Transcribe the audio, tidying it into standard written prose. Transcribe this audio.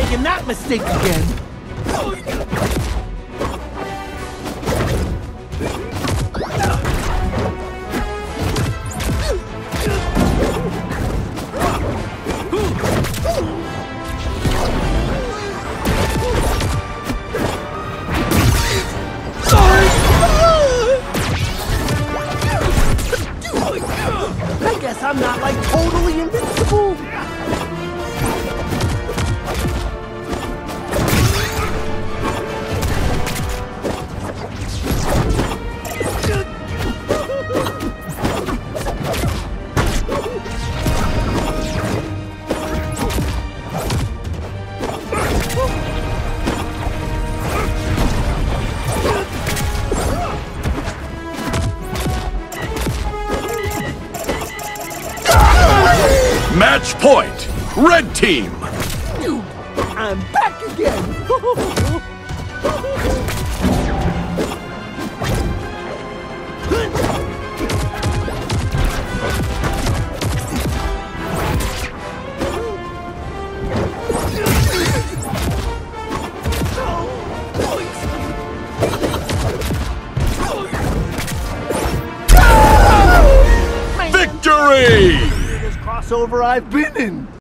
making that mistake again. I guess I'm not like totally invincible. Match point, red team. I'm back again. Victory! Crossover I've been in.